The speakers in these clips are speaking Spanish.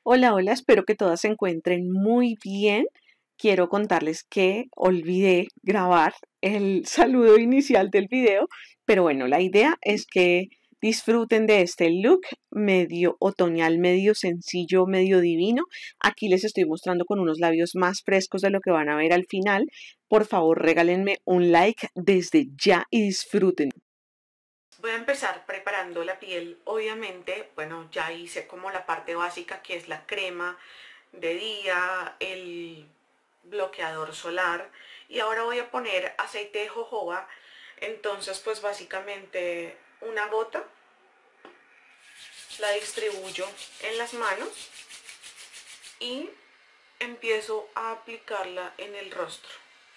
Hola, hola, espero que todas se encuentren muy bien. Quiero contarles que olvidé grabar el saludo inicial del video, pero bueno, la idea es que disfruten de este look medio otoñal, medio sencillo, medio divino. Aquí les estoy mostrando con unos labios más frescos de lo que van a ver al final. Por favor, regálenme un like desde ya y disfruten. Voy a empezar preparando la piel, obviamente, bueno, ya hice como la parte básica que es la crema de día, el bloqueador solar y ahora voy a poner aceite de jojoba. Entonces pues básicamente una gota la distribuyo en las manos y empiezo a aplicarla en el rostro.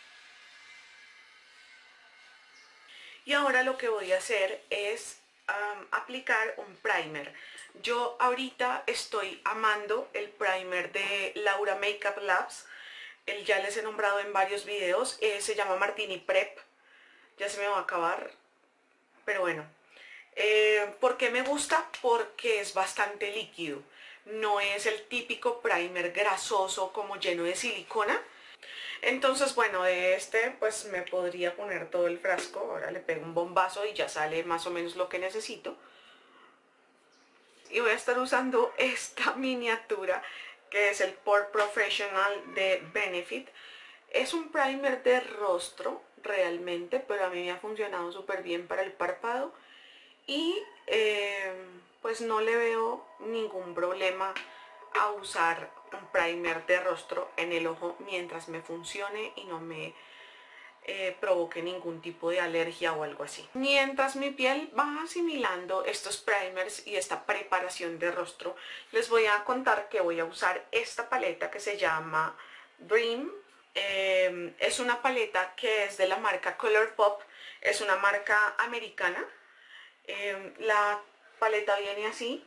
Y ahora lo que voy a hacer es aplicar un primer. Yo ahorita estoy amando el primer de Laura Makeup Labs. Ya les he nombrado en varios videos. Se llama Martini Prep. Ya se me va a acabar. Pero bueno. ¿Por qué me gusta? Porque es bastante líquido. No es el típico primer grasoso como lleno de silicona. Entonces, bueno, de este pues me podría poner todo el frasco. Ahora le pego un bombazo y ya sale más o menos lo que necesito. Y voy a estar usando esta miniatura que es el Pore Professional de Benefit. Es un primer de rostro realmente, pero a mí me ha funcionado súper bien para el párpado. Y pues no le veo ningún problema a usar un primer de rostro en el ojo mientras me funcione y no me provoque ningún tipo de alergia o algo así. Mientras mi piel va asimilando estos primers y esta preparación de rostro, les voy a contar que voy a usar esta paleta que se llama Dream. Es una paleta que es de la marca Colourpop, es una marca americana. La paleta viene así.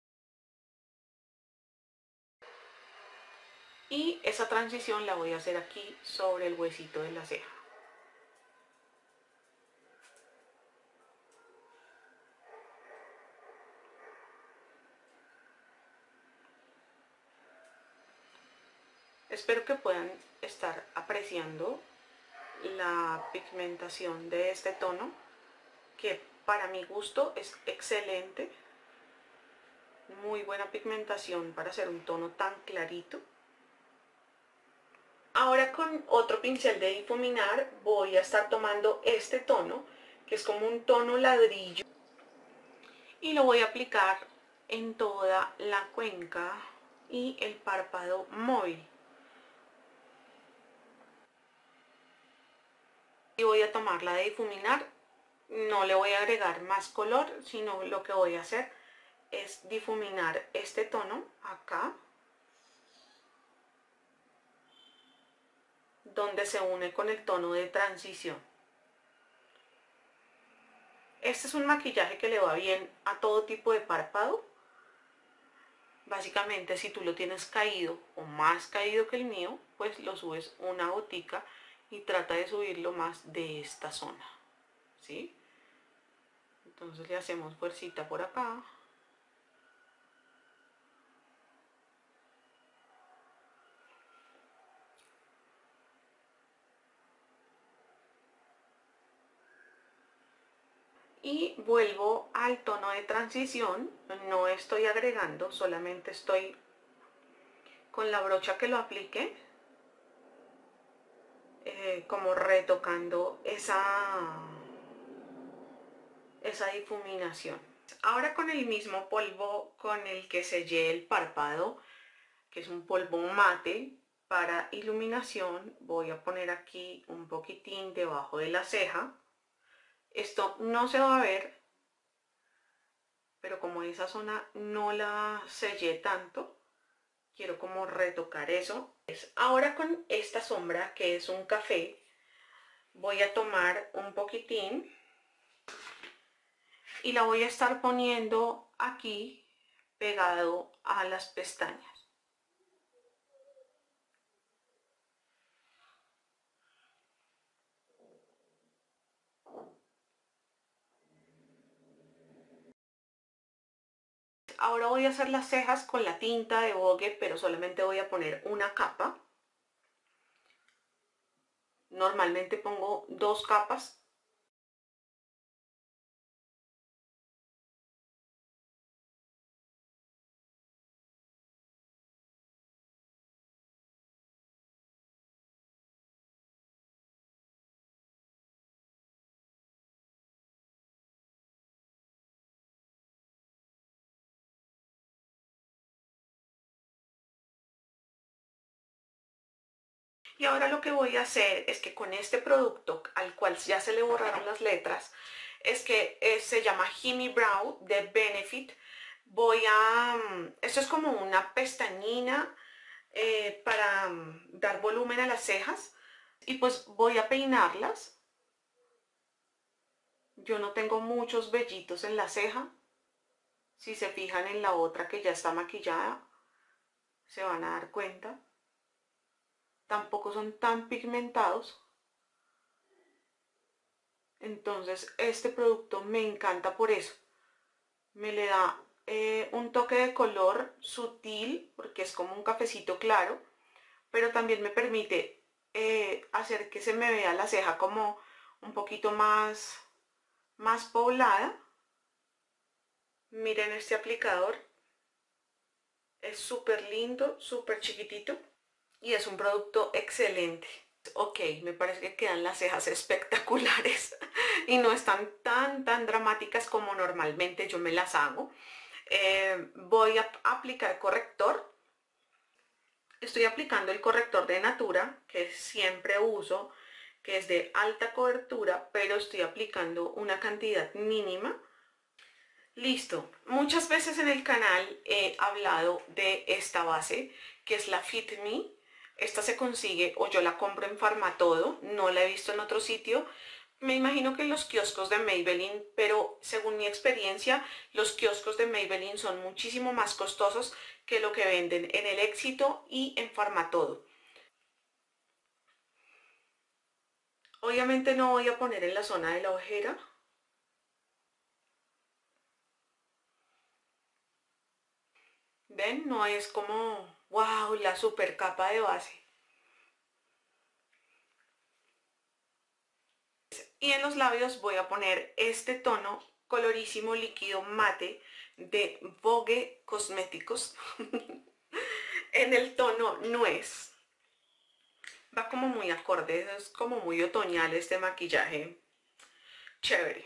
Y esa transición la voy a hacer aquí sobre el huesito de la ceja. Espero que puedan estar apreciando la pigmentación de este tono, que para mi gusto es excelente. Muy buena pigmentación para hacer un tono tan clarito. Ahora con otro pincel de difuminar voy a estar tomando este tono, que es como un tono ladrillo, y lo voy a aplicar en toda la cuenca y el párpado móvil. Y voy a tomarla de difuminar, no le voy a agregar más color, sino lo que voy a hacer es difuminar este tono acá, donde se une con el tono de transición. Este es un maquillaje que le va bien a todo tipo de párpado. Básicamente, si tú lo tienes caído o más caído que el mío, pues lo subes una gotica y trata de subirlo más de esta zona, ¿sí? Entonces le hacemos fuercita por acá. Y vuelvo al tono de transición, no estoy agregando, solamente estoy con la brocha que lo aplique, como retocando esa difuminación. Ahora con el mismo polvo con el que sellé el párpado, que es un polvo mate para iluminación, voy a poner aquí un poquitín debajo de la ceja. Esto no se va a ver, pero como esa zona no la sellé tanto, quiero como retocar eso. Ahora con esta sombra, que es un café, voy a tomar un poquitín y la voy a estar poniendo aquí pegado a las pestañas. ahora voy a hacer las cejas con la tinta de Vogue, pero solamente voy a poner una capa. Normalmente pongo 2 capas. Y ahora lo que voy a hacer es que con este producto, al cual ya se le borraron las letras, es que se llama Gimme Brow de Benefit. Voy a... esto es como una pestañina para dar volumen a las cejas. Y pues voy a peinarlas. Yo no tengo muchos vellitos en la ceja. Si se fijan en la otra que ya está maquillada, se van a dar cuenta. Tampoco son tan pigmentados. Entonces este producto me encanta por eso. Me le da un toque de color sutil, porque es como un cafecito claro, pero también me permite hacer que se me vea la ceja como un poquito más poblada. Miren este aplicador. Es súper lindo, súper chiquitito y es un producto excelente. Ok, me parece que quedan las cejas espectaculares y no están tan dramáticas como normalmente yo me las hago. Voy a aplicar corrector. Estoy aplicando el corrector de Natura, que siempre uso, que es de alta cobertura, pero estoy aplicando una cantidad mínima. Listo. Muchas veces en el canal he hablado de esta base, que es la Fit Me. Esta se consigue o yo la compro en Farmatodo, no la he visto en otro sitio. Me imagino que en los kioscos de Maybelline, pero según mi experiencia, los kioscos de Maybelline son muchísimo más costosos que lo que venden en El Éxito y en Farmatodo. Obviamente no voy a poner en la zona de la ojera. ¿Ven? No es como, wow, la super capa de base. Y en los labios voy a poner este tono colorísimo líquido mate de Vogue Cosméticos en el tono nuez. Va como muy acorde, es como muy otoñal este maquillaje. Chévere.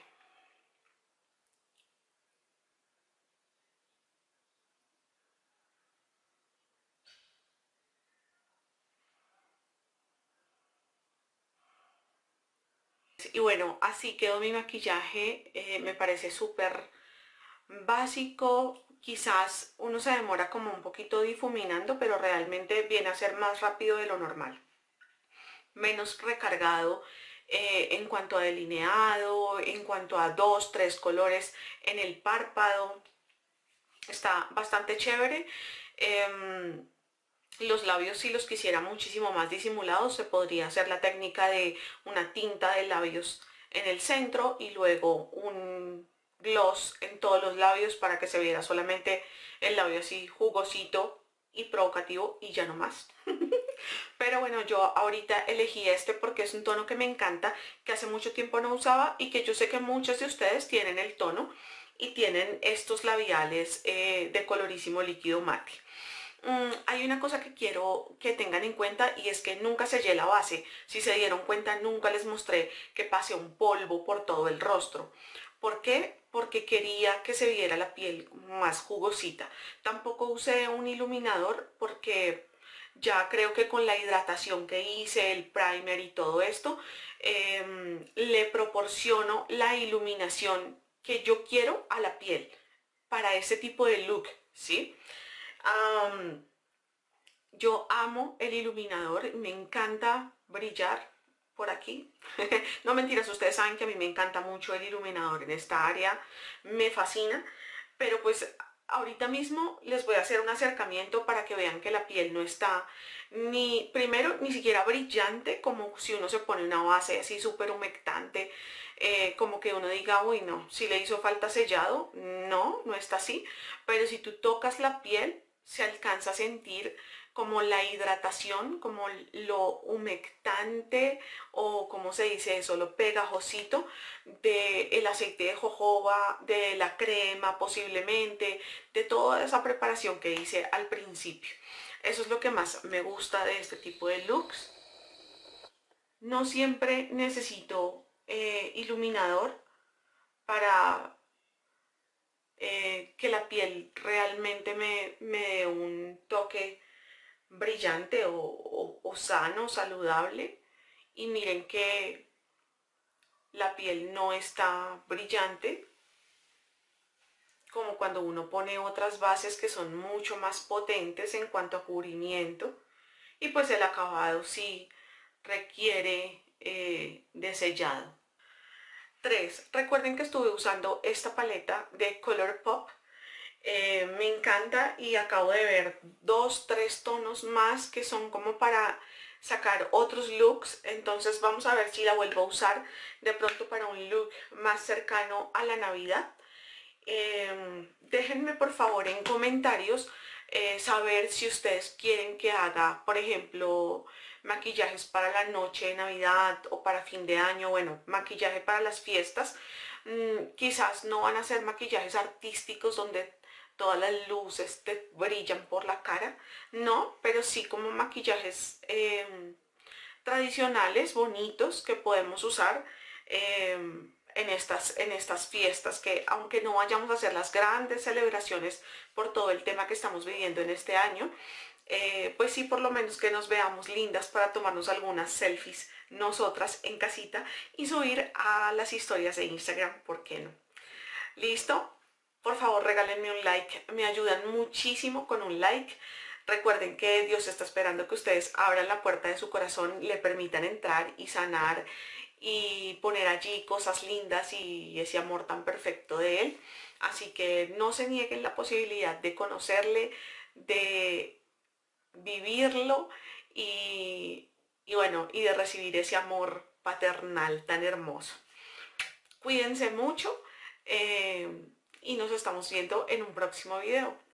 Y bueno, así quedó mi maquillaje. Me parece súper básico. Quizás uno se demora como un poquito difuminando, pero realmente viene a ser más rápido de lo normal. Menos recargado en cuanto a delineado, en cuanto a 2, 3 colores en el párpado. Está bastante chévere. Los labios, si los quisiera muchísimo más disimulados, se podría hacer la técnica de una tinta de labios en el centro y luego un gloss en todos los labios para que se viera solamente el labio así jugosito y provocativo y ya no más. Pero bueno, yo ahorita elegí este porque es un tono que me encanta, que hace mucho tiempo no usaba y que yo sé que muchos de ustedes tienen el tono y tienen estos labiales de colorísimo líquido mate. Hay una cosa que quiero que tengan en cuenta y es que nunca sellé la base. Si se dieron cuenta, nunca les mostré que pasé un polvo por todo el rostro. ¿Por qué? Porque quería que se viera la piel más jugosita. Tampoco usé un iluminador porque ya creo que con la hidratación que hice, el primer y todo esto, le proporciono la iluminación que yo quiero a la piel para ese tipo de look, ¿sí? Yo amo el iluminador, me encanta brillar por aquí. No mentiras, ustedes saben que a mí me encanta mucho el iluminador en esta área, me fascina, pero pues Ahorita mismo les voy a hacer un acercamiento para que vean que la piel no está primero, ni siquiera brillante, como si uno se pone una base así súper humectante, como que uno diga, uy, no, si le hizo falta sellado, no, no está así, pero si tú tocas la piel, se alcanza a sentir como la hidratación, como lo humectante o como se dice eso, lo pegajosito del aceite de jojoba, de la crema posiblemente, de toda esa preparación que hice al principio. Eso es lo que más me gusta de este tipo de looks. No siempre necesito iluminador para que la piel realmente me dé un toque brillante o sano, saludable. Y miren que la piel no está brillante como cuando uno pone otras bases que son mucho más potentes en cuanto a cubrimiento, y pues el acabado sí requiere de sellado. 3. Recuerden que estuve usando esta paleta de Colourpop. Me encanta y acabo de ver 2, 3 tonos más que son como para sacar otros looks. Entonces vamos a ver si la vuelvo a usar de pronto para un look más cercano a la Navidad. Déjenme por favor en comentarios saber si ustedes quieren que haga, por ejemplo, maquillajes para la noche de Navidad o para fin de año, bueno, maquillaje para las fiestas. Quizás no van a ser maquillajes artísticos donde todas las luces te brillan por la cara, no, pero sí como maquillajes tradicionales, bonitos, que podemos usar en estas fiestas, que aunque no vayamos a hacer las grandes celebraciones por todo el tema que estamos viviendo en este año, pues sí, por lo menos que nos veamos lindas para tomarnos algunas selfies nosotras en casita y subir a las historias de Instagram, ¿por qué no? ¿Listo? Por favor, regálenme un like, me ayudan muchísimo con un like. Recuerden que Dios está esperando que ustedes abran la puerta de su corazón, le permitan entrar y sanar y poner allí cosas lindas y ese amor tan perfecto de Él. Así que no se nieguen la posibilidad de conocerle, de vivirlo y bueno, y de recibir ese amor paternal tan hermoso. Cuídense mucho y nos estamos viendo en un próximo video.